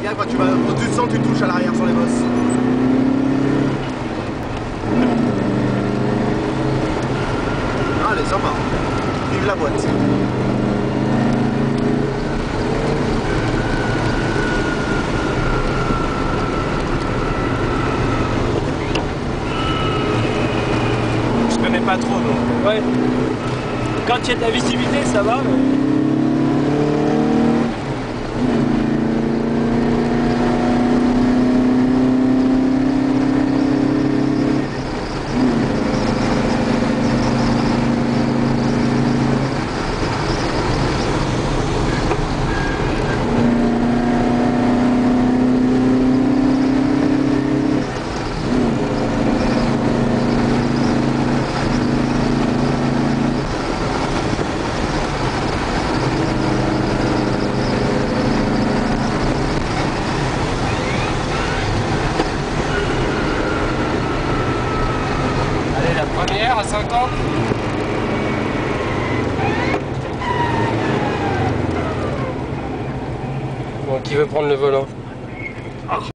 gaffe quand tu vas au-dessus de 100, tu touches à l'arrière sur les bosses. Ah, elle est sympa. Vive la boîte. Je connais pas trop donc. Ouais. Quand il y a de la visibilité, ça va. Mais... Première à 50. Bon, qui veut prendre le volant?